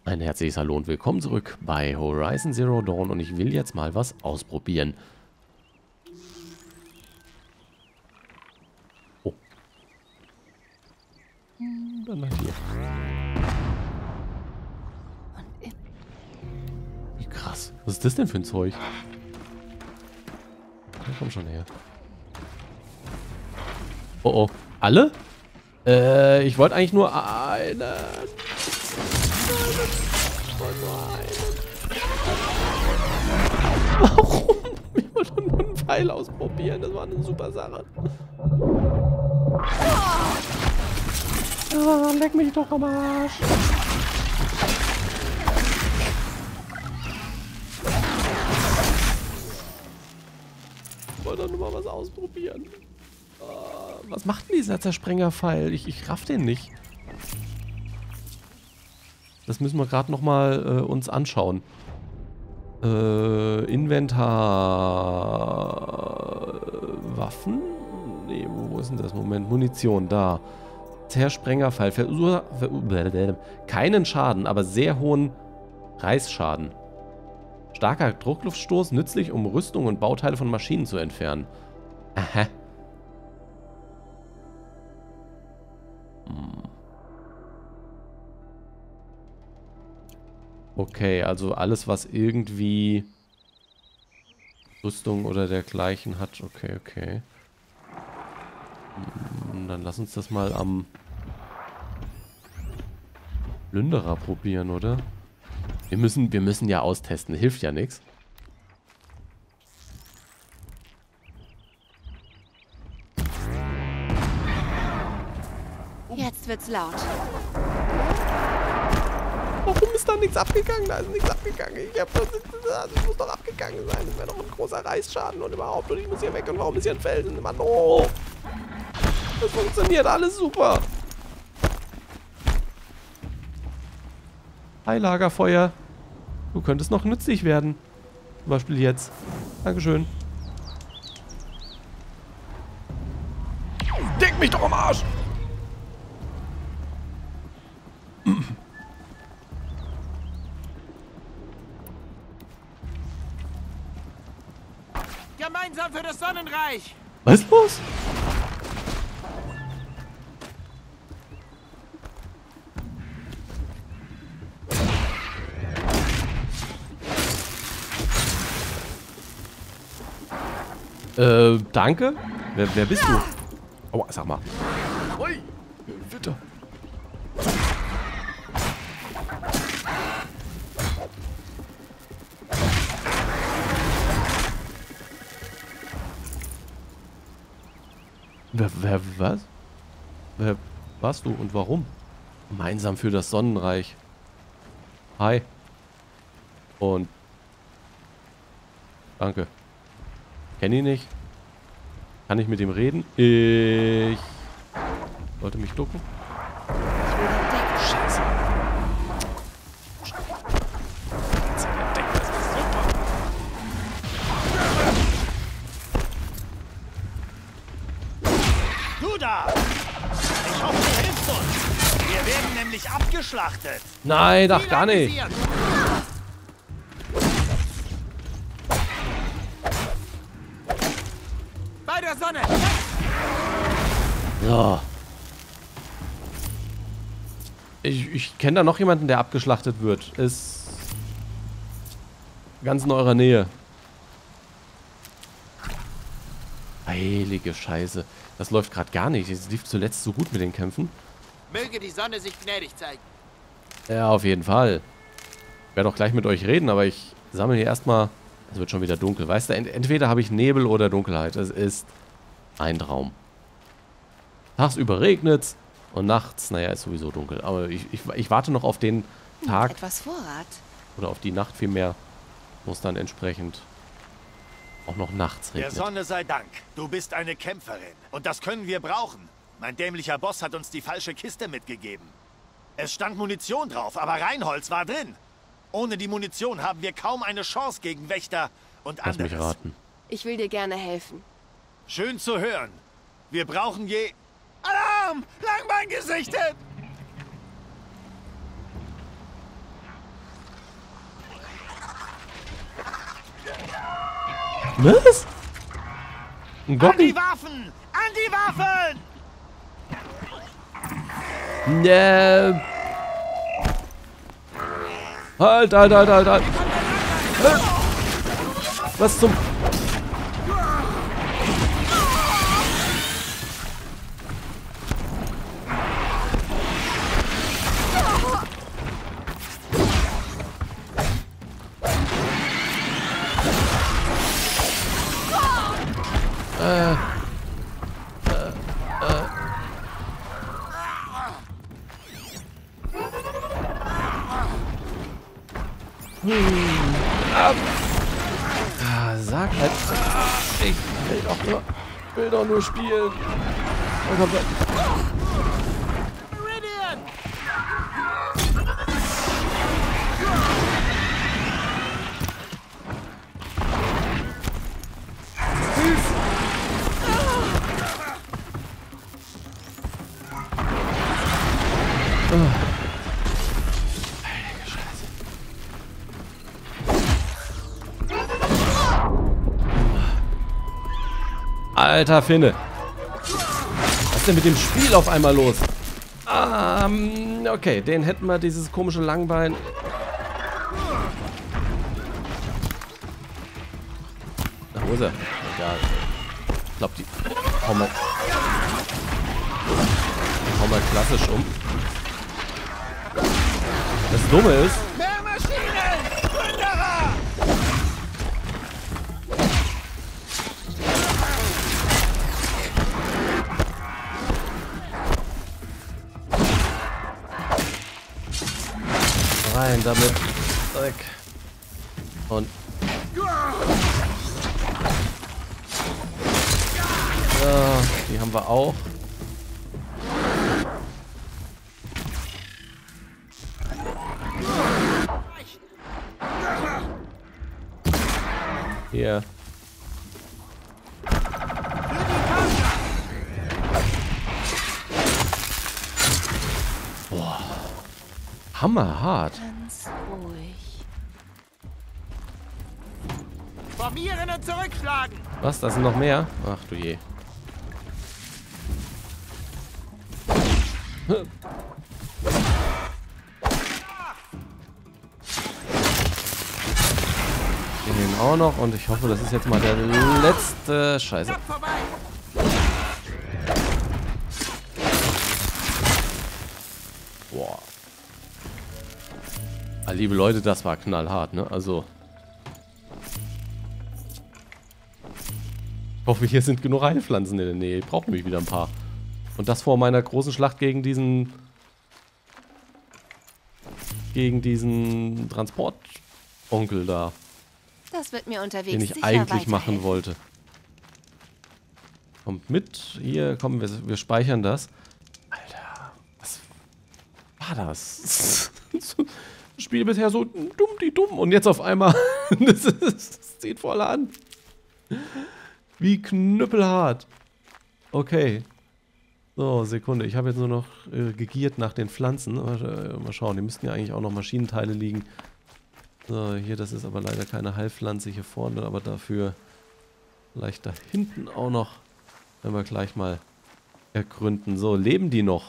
Ein herzliches Hallo und willkommen zurück bei Horizon Zero Dawn und ich will jetzt mal was ausprobieren. Oh. Dann halt hier. Wie krass. Was ist das denn für ein Zeug? Ja, komm schon her. Oh oh. Alle? Ich wollte eigentlich nur einen. Warum? Ich wollte nur einen Pfeil ausprobieren. Das war eine super Sache. Ah, leck mich doch am Arsch. Ich wollte doch nur mal was ausprobieren. Was macht denn dieser Zersprengerpfeil? Ich raff den nicht. Das müssen wir gerade nochmal uns anschauen. Inventar. Waffen? Nee, wo ist denn das? Moment, Munition, da. Zersprengerpfeil. Keinen Schaden, aber sehr hohen Reißschaden. Starker Druckluftstoß, nützlich, um Rüstung und Bauteile von Maschinen zu entfernen. Aha. Okay, also alles, was irgendwie Rüstung oder dergleichen hat. Okay, okay. Dann lass uns das mal am Plünderer probieren, oder? Wir müssen ja austesten. Hilft ja nichts. Jetzt wird's laut. Warum ist da nichts abgegangen? Da ist nichts abgegangen. Das muss doch abgegangen sein. Das wäre doch ein großer Reißschaden und überhaupt. Und ich muss hier weg. Und warum ist hier ein Felsen? Mann, oh! Das funktioniert alles super. Hi, Lagerfeuer. Du könntest noch nützlich werden. Zum Beispiel jetzt. Dankeschön. Deck mich doch am Arsch! Gemeinsam für das Sonnenreich! Was ist los? Danke? Wer bist du? Aua, sag mal. Ui, Witter. Was? Wer warst du und warum? Gemeinsam für das Sonnenreich. Hi. Und danke. Kenn ihn nicht. Kann ich mit ihm reden? Ich sollte mich ducken. Scheiße. Du da! Ich hoffe, du hilfst uns! Wir werden nämlich abgeschlachtet! Nein, ach gar nicht. Bei der Sonne! So. Ich kenne da noch jemanden, der abgeschlachtet wird. Ist ganz in eurer Nähe. Heilige Scheiße. Das läuft gerade gar nicht. Es lief zuletzt so gut mit den Kämpfen. Möge die Sonne sich gnädig zeigen. Ja, auf jeden Fall. Ich werde auch gleich mit euch reden, aber ich sammle hier erstmal... Es wird schon wieder dunkel. Weißt du, entweder habe ich Nebel oder Dunkelheit. Es ist ein Traum. Tagsüber regnet's und nachts, naja, ist sowieso dunkel. Aber ich warte noch auf den Tag Etwas Vorrat. oder auf die Nacht vielmehr, wo es dann entsprechend auch noch nachts Der regnet. Sonne sei Dank. Du bist eine Kämpferin. Und das können wir brauchen. Mein dämlicher Boss hat uns die falsche Kiste mitgegeben. Es stand Munition drauf, aber Reinholz war drin. Ohne die Munition haben wir kaum eine Chance gegen Wächter und Lass mich anderes. raten. Ich will dir gerne helfen. Schön zu hören. Wir brauchen je... Alarm! Langbein gesichtet! Was? Ein An Gockel? die Waffen! An die Waffen! Nee. Halt. Was zum... Sag halt. Ich will doch nur spielen. Oh Gott. Meridian! Alter Finne. Was ist denn mit dem Spiel auf einmal los? Okay, den hätten wir, dieses komische Langbein. Ach, wo ist er? Egal. Ich glaube, die hauen wir klassisch um. Das Dumme ist... Mehr Maschinen! Plünderer! Rein damit. Weg. Und... Ja, die haben wir auch. Hier. Boah. Hammerhart. Ganz ruhig. Formieren und zurückschlagen! Was? Da sind noch mehr? Ach du je. Den auch noch und ich hoffe, das ist jetzt mal der letzte. Scheiße. Knapp vorbei! Boah. Ah, liebe Leute, das war knallhart, ne? Also. Ich hoffe, hier sind genug Heilpflanzen in der Nähe. Ich brauche nämlich wieder ein paar. Und das vor meiner großen Schlacht gegen diesen... Transportonkel da. Das wird mir unterwegs Den ich sicher eigentlich machen weiterhelfen. wollte. Kommt mit. Hier, komm, wir speichern das. Alter, was war das? Das Spiel bisher so dumm. Und jetzt auf einmal... das zieht voll an. Wie knüppelhart. Okay. So, Sekunde. Ich habe jetzt nur noch gegiert nach den Pflanzen. Mal schauen, die müssten ja eigentlich auch noch Maschinenteile liegen. So, hier, das ist aber leider keine Heilpflanze hier vorne, aber dafür vielleicht da hinten auch noch. Wenn wir gleich mal ergründen. So, leben die noch?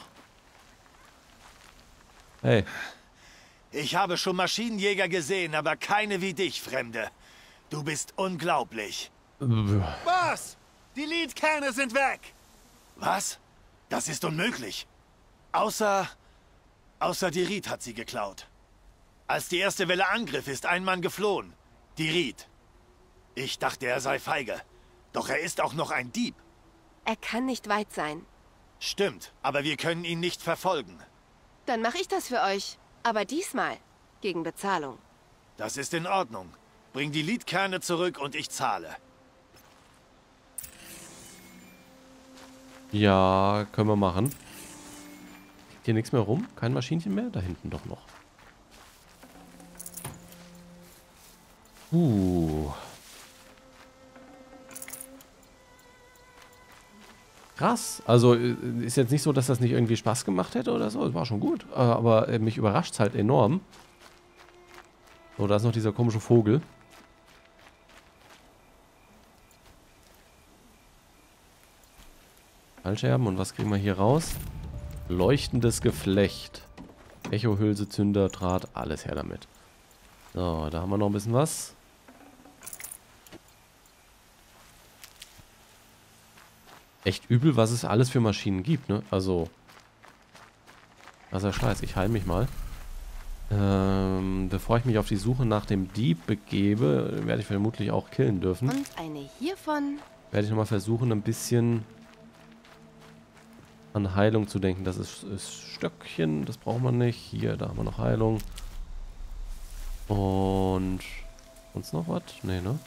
Hey. Ich habe schon Maschinenjäger gesehen, aber keine wie dich, Fremde. Du bist unglaublich. Boss! Die Leadkerne sind weg! Was? Das ist unmöglich. Außer die Ried hat sie geklaut. Als die erste Welle angriff, ist ein Mann geflohen. Die Ried. Ich dachte, er sei feige. Doch er ist auch noch ein Dieb. Er kann nicht weit sein. Stimmt, aber wir können ihn nicht verfolgen. Dann mache ich das für euch. Aber diesmal gegen Bezahlung. Das ist in Ordnung. Bring die Leadkerne zurück und ich zahle. Ja, können wir machen. Liegt hier nichts mehr rum? Kein Maschinchen mehr? Da hinten doch noch. Krass. Also ist jetzt nicht so, dass das nicht irgendwie Spaß gemacht hätte oder so. Es war schon gut. Aber mich überrascht es halt enorm. So, da ist noch dieser komische Vogel. Fallscherben. Und was kriegen wir hier raus? Leuchtendes Geflecht. Echohülse, Zünder, Draht, alles her damit. So, da haben wir noch ein bisschen was. Echt übel, was es alles für Maschinen gibt, ne? Also, das ist ja scheiße. Ich heile mich mal. Bevor ich mich auf die Suche nach dem Dieb begebe, werde ich vermutlich auch killen dürfen. Und eine hiervon. Werde ich nochmal versuchen, ein bisschen an Heilung zu denken. Das ist Stöckchen, das braucht man nicht. Hier, da haben wir noch Heilung. Und sonst noch was? Nee, ne?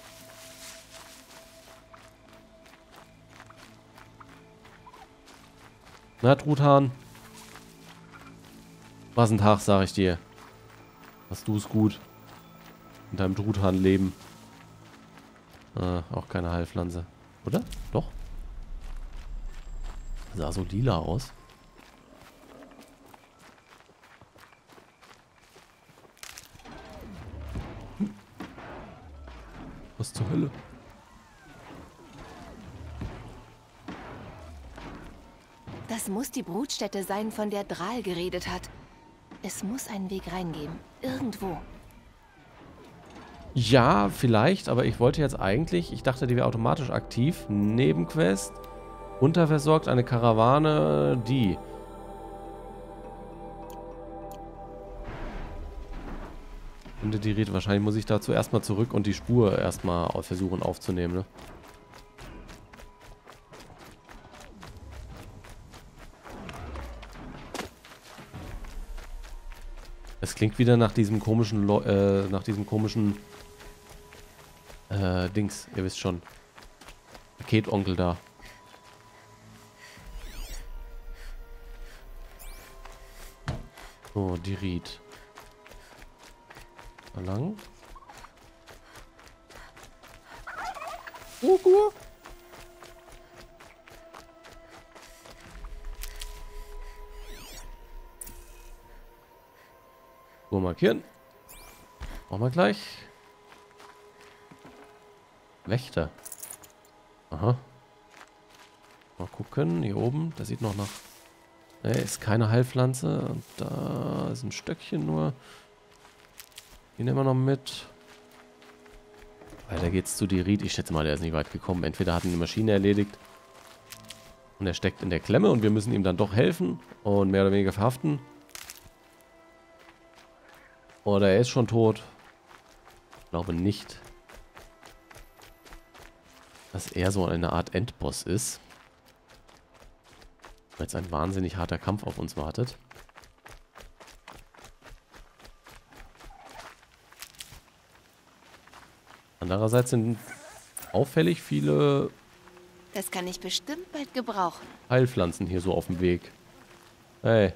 Na, Truthahn. Was ein Tag, sag ich dir. Hast du es gut. In deinem Truthahn-Leben. Auch keine Heilpflanze. Oder? Doch. Sah so lila aus. Was zur Hölle? Das muss die Brutstätte sein, von der Dral geredet hat. Es muss einen Weg reingeben. Irgendwo. Ja, vielleicht, aber ich wollte jetzt eigentlich, ich dachte, die wäre automatisch aktiv. Nebenquest. Unterversorgt eine Karawane, die. Finde die Rede. Wahrscheinlich muss ich dazu erstmal zurück und die Spur erstmal versuchen aufzunehmen, ne? Es klingt wieder nach diesem komischen, Dings, ihr wisst schon. Paketonkel da. So, die Ried. Da lang. So, markieren. Machen wir gleich. Wächter. Aha. Mal gucken. Hier oben. Der sieht noch nach... Ne, ist keine Heilpflanze. Und da ist ein Stöckchen nur. Die nehmen wir noch mit. Weiter geht's zu Dirit. Ich schätze mal, der ist nicht weit gekommen. Entweder hat ihn die Maschine erledigt. Und er steckt in der Klemme. Und wir müssen ihm dann doch helfen. Und mehr oder weniger verhaften. Oder er ist schon tot. Ich glaube nicht, dass er so eine Art Endboss ist. Weil jetzt ein wahnsinnig harter Kampf auf uns wartet. Andererseits sind auffällig viele Das kann ich bestimmt bald gebrauchen. Heilpflanzen hier so auf dem Weg. Hey.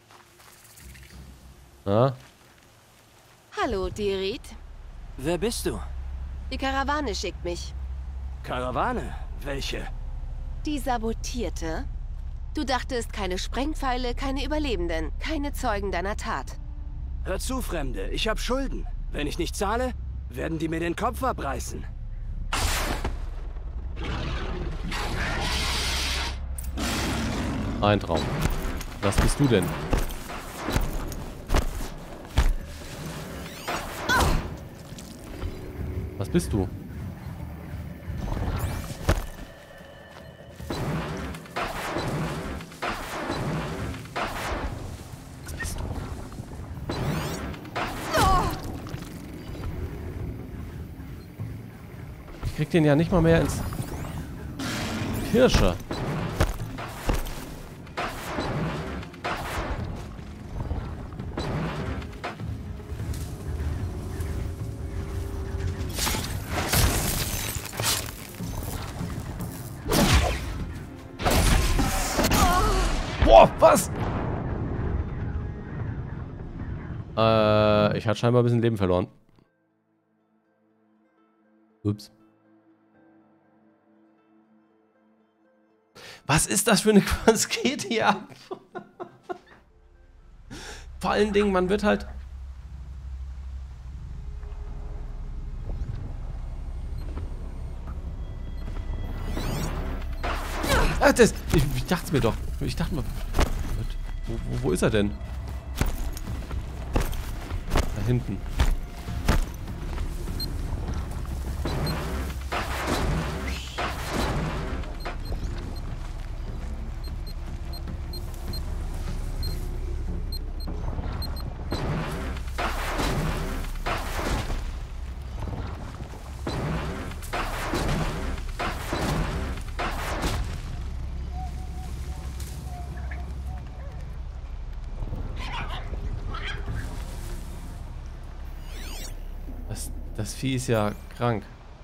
Na? Hallo, Dirit. Wer bist du? Die Karawane schickt mich. Karawane? Welche? Die sabotierte. Du dachtest, keine Sprengpfeile, keine Überlebenden, keine Zeugen deiner Tat. Hör zu, Fremde, ich hab Schulden. Wenn ich nicht zahle, werden die mir den Kopf abreißen. Ein Traum. Was bist du denn? Was bist du? Was bist du? Ich krieg den ja nicht mal mehr ins Hirsche. Boah, was? Ich hatte scheinbar ein bisschen Leben verloren. Ups. Was ist das für eine... Was geht hier ab? Vor allen Dingen, man wird halt... dachte es. Ich dachte es mir doch. Ich dachte mal... Wo ist er denn? Da hinten. Das Vieh ist ja krank.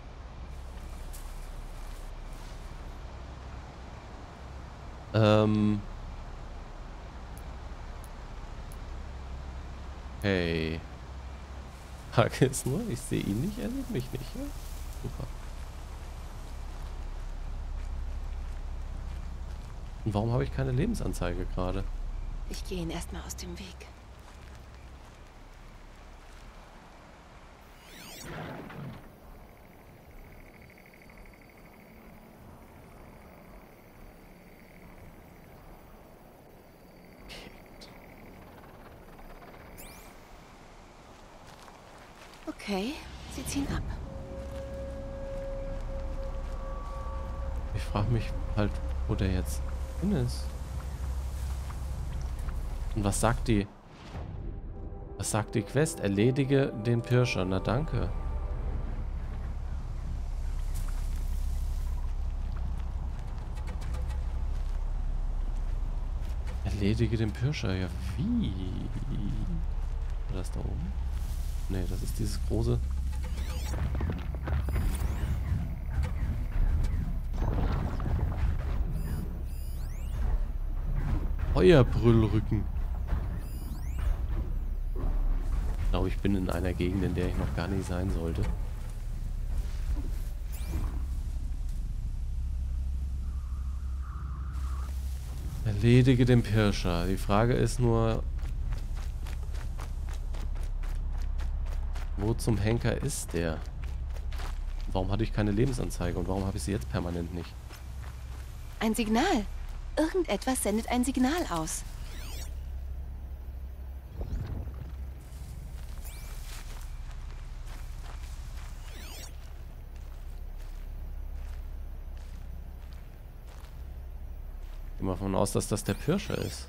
Hey. Frage ist nur, ich sehe ihn nicht, er sieht mich nicht. Ja? Super. Und warum habe ich keine Lebensanzeige gerade? Ich gehe ihn erstmal aus dem Weg. Okay, sie ziehen ab. Ich frage mich halt, wo der jetzt hin ist. Und was sagt die? Was sagt die Quest? Erledige den Pirscher. Na danke. Erledige den Pirscher. Ja, wie? War das da oben? Ne, das ist dieses große... Feuerbrüllrücken. Ich glaube, ich bin in einer Gegend, in der ich noch gar nicht sein sollte. Erledige den Pirscher. Die Frage ist nur... Wo zum Henker ist der? Warum hatte ich keine Lebensanzeige und warum habe ich sie jetzt permanent nicht? Ein Signal. Irgendetwas sendet ein Signal aus. Ich gehe mal davon aus, dass das der Pirscher ist.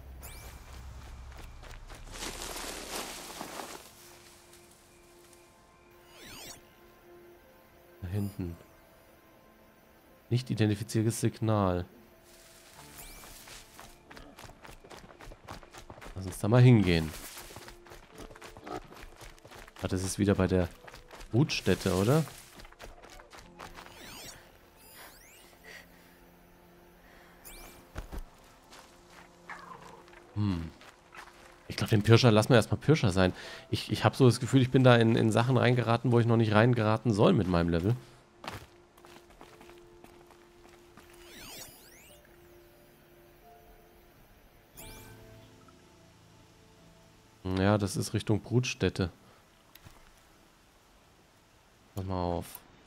Da hinten. Nicht identifiziertes Signal. Lass uns da mal hingehen. Ah, das ist wieder bei der Brutstätte, oder? Ich glaube, den Pirscher lassen wir erstmal Pirscher sein. Ich habe so das Gefühl, ich bin da in Sachen reingeraten, wo ich noch nicht reingeraten soll mit meinem Level. Ja, das ist Richtung Brutstätte. Pass mal auf.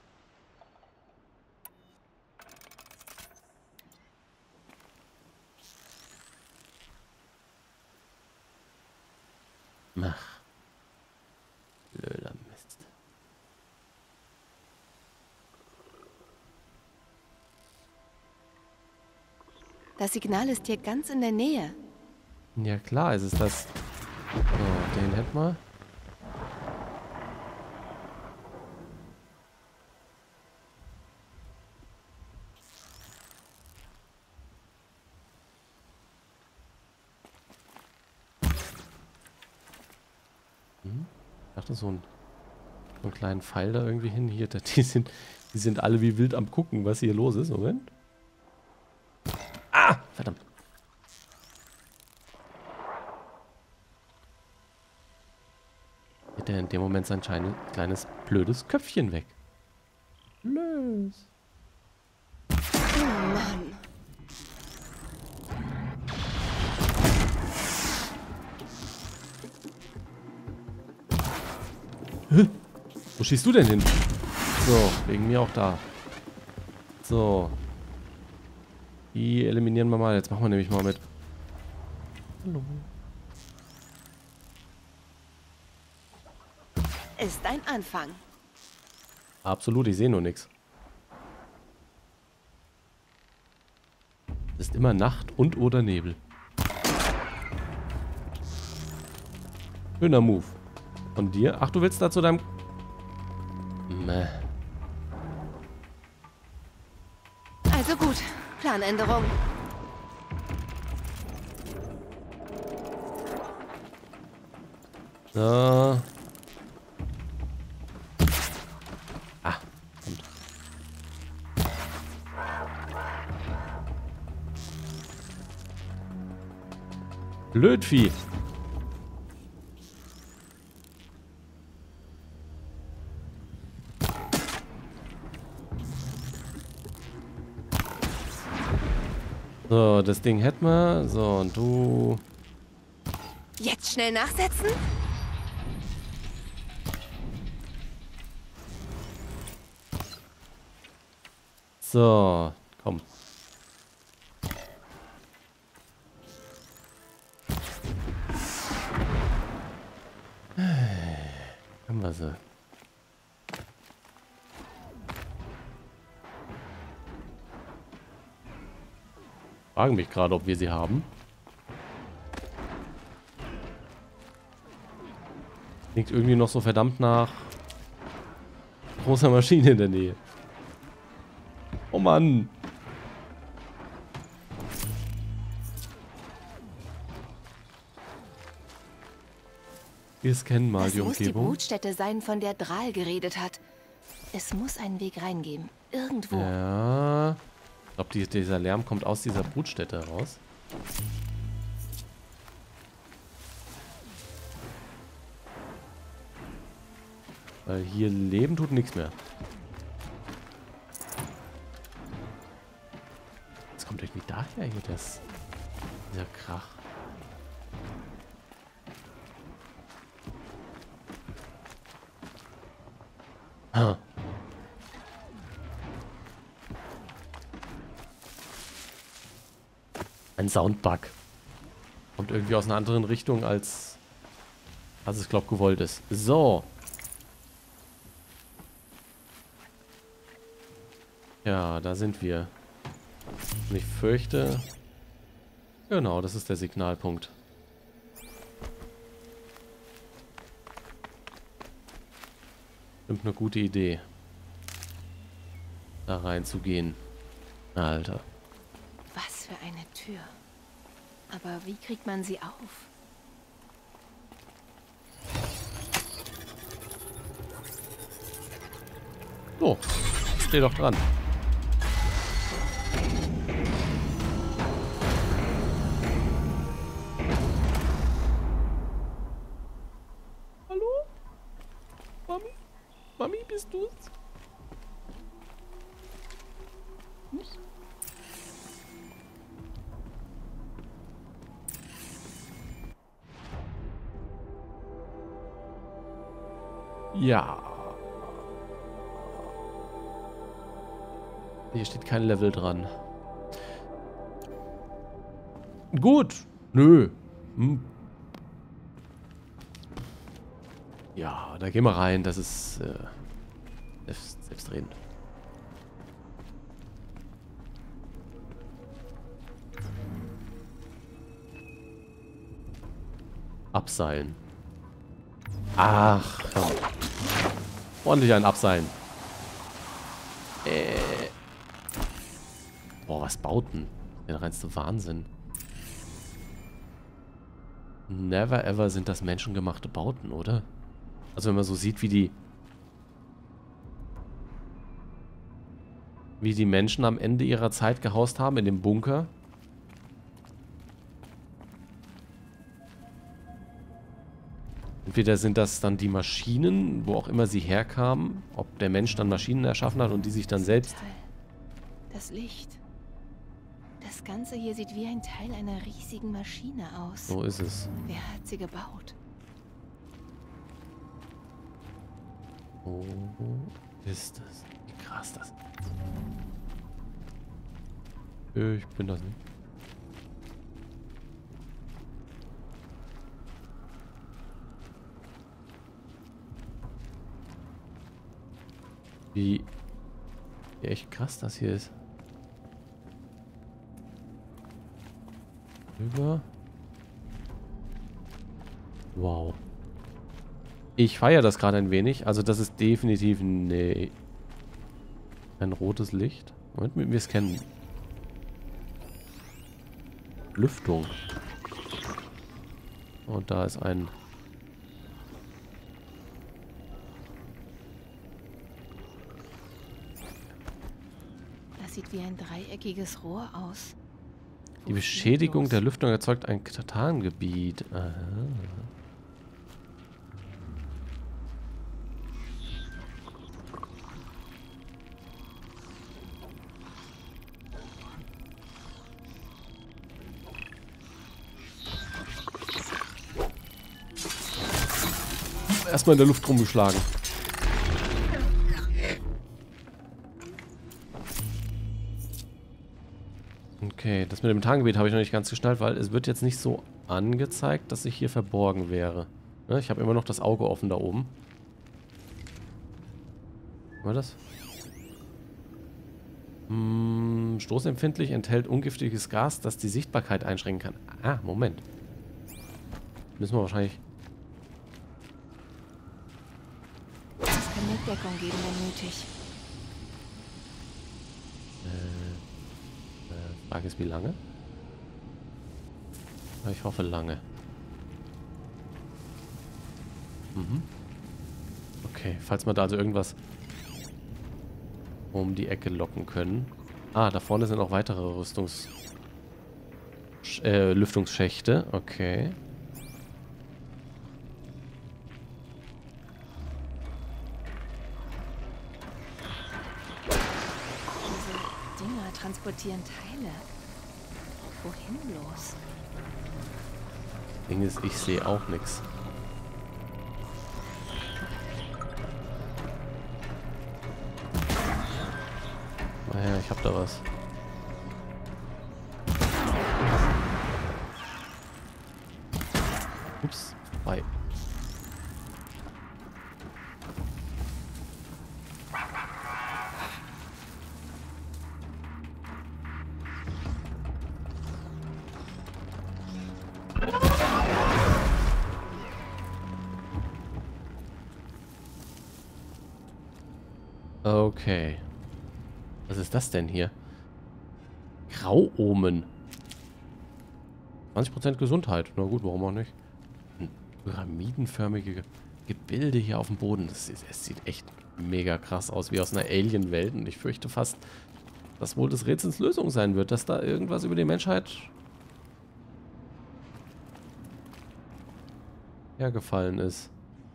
Mach. Blöder Mist. Das Signal ist hier ganz in der Nähe. Ja klar, es ist das... So, den hätten wir. Ich dachte, so einen kleinen Pfeil da irgendwie hin. Hier, die sind alle wie wild am gucken, was hier los ist. Moment. Ah! Verdammt. Hätte er in dem Moment sein kleines blödes Köpfchen weg. Lös. Oh Mann. Wo schießt du denn hin? So, wegen mir auch da. So. Die eliminieren wir mal. Jetzt machen wir nämlich mal mit. Hallo. Ist ein Anfang. Absolut, ich sehe nur nichts. Es ist immer Nacht und oder Nebel. Schöner Move. Von dir? Ach, du willst da zu deinem... Meh. Also gut, Planänderung. So. Ah, kommt. Blödvieh. So, das Ding hätten wir. So, und du... Jetzt schnell nachsetzen? So, komm. Haben wir sie. Fragen mich gerade, ob wir sie haben. Klingt irgendwie noch so verdammt nach großer Maschine in der Nähe. Oh Mann. Wir scannen mal die Das muss die Umgebung. Brutstätte sein, von der Dral geredet hat. Es muss einen Weg reingeben. Irgendwo. Ja. Ich glaube, dieser Lärm kommt aus dieser Brutstätte raus. Weil hier leben tut nichts mehr. Das kommt irgendwie daher hier, dieser Krach. Ah. Ein Soundbug. Kommt irgendwie aus einer anderen Richtung, als es, glaube ich, gewollt ist. So. Ja, da sind wir. Und ich fürchte... Genau, das ist der Signalpunkt. Stimmt, eine gute Idee. Da reinzugehen. Alter. Was für eine Tür. Aber wie kriegt man sie auf? So, steh doch dran. Hallo? Mami? Mami, bist du's? Ja. Hier steht kein Level dran. Gut. Nö. Hm. Ja, da gehen wir rein. Das ist selbstredend. Abseilen. Ach, komm. Ordentlich ein Abseilen. Boah, was Bauten. Der reinste Wahnsinn. Never ever sind das menschengemachte Bauten, oder? Also wenn man so sieht, wie die Menschen am Ende ihrer Zeit gehaust haben in dem Bunker. Entweder sind das dann die Maschinen, wo auch immer sie herkamen, ob der Mensch dann Maschinen erschaffen hat und die sich dann selbst... Toll. Das Licht. Das Ganze hier sieht wie ein Teil einer riesigen Maschine aus. So ist es. Wer hat sie gebaut? Oh, ist das. Wie krass das. Ich bin das nicht. Wie echt krass das hier ist. Rüber. Wow. Ich feiere das gerade ein wenig. Also das ist definitiv ein rotes Licht. Moment, wir scannen. Lüftung. Und da ist ein... Das sieht wie ein dreieckiges Rohr aus. Die Beschädigung der Lüftung erzeugt ein Tarngebiet. Aha. Erstmal in der Luft rumgeschlagen. Okay, das mit dem Tarngebiet habe ich noch nicht ganz geschnallt, weil es wird jetzt nicht so angezeigt, dass ich hier verborgen wäre. Ne, ich habe immer noch das Auge offen da oben. War das? Stoßempfindlich, enthält ungiftiges Gas, das die Sichtbarkeit einschränken kann. Ah, Moment. Müssen wir wahrscheinlich... Es kann Mitdeckung geben, wenn nötig. Frage ist, wie lange? Ich hoffe, lange. Okay, falls wir da also irgendwas um die Ecke locken können. Ah, da vorne sind auch weitere Lüftungsschächte. Okay. Diese Dinger transportieren Teile. Wohin bloß? Ding ist, ich sehe auch nichts. Naja, ich hab da was. Ups, vorbei. Okay. Was ist das denn hier? Grauomen. 20% Gesundheit. Na gut, warum auch nicht? Pyramidenförmige Gebilde hier auf dem Boden. Es sieht echt mega krass aus, wie aus einer Alien-Welt. Und ich fürchte fast, dass wohl des Rätsels Lösung sein wird, dass da irgendwas über die Menschheit hergefallen ist.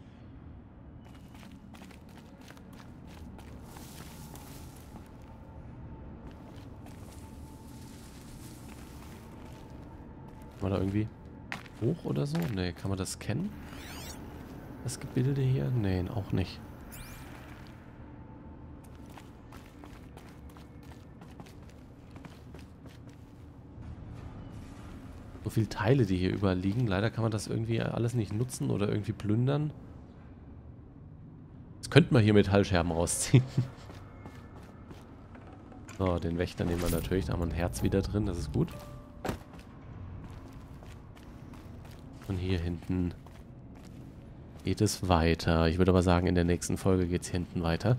Kann man da irgendwie hoch oder so? Ne, kann man das kennen? Das Gebilde hier? Ne, auch nicht. So viele Teile, die hier überall liegen. Leider kann man das irgendwie alles nicht nutzen oder irgendwie plündern. Jetzt könnten wir hier Metallscherben rausziehen. So, den Wächter nehmen wir natürlich. Da haben wir ein Herz wieder drin. Das ist gut. Und hier hinten geht es weiter. Ich würde aber sagen, in der nächsten Folge geht es hier hinten weiter.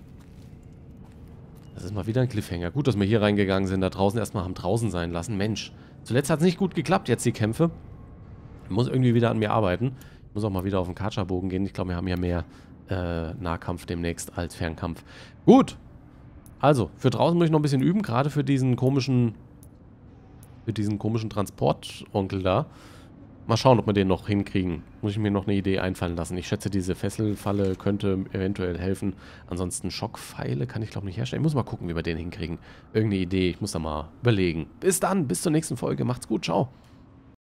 Das ist mal wieder ein Cliffhanger. Gut, dass wir hier reingegangen sind. Da draußen erstmal haben draußen sein lassen. Mensch, zuletzt hat es nicht gut geklappt, jetzt die Kämpfe. Ich muss irgendwie wieder an mir arbeiten. Ich muss auch mal wieder auf den Karcher-Bogen gehen. Ich glaube, wir haben ja mehr Nahkampf demnächst als Fernkampf. Gut. Also, für draußen muss ich noch ein bisschen üben. Gerade für diesen komischen Transportonkel da. Mal schauen, ob wir den noch hinkriegen. Muss ich mir noch eine Idee einfallen lassen. Ich schätze, diese Fesselfalle könnte eventuell helfen. Ansonsten Schockpfeile kann ich, glaube ich, nicht herstellen. Ich muss mal gucken, wie wir den hinkriegen. Irgendeine Idee. Ich muss da mal überlegen. Bis dann. Bis zur nächsten Folge. Macht's gut. Ciao.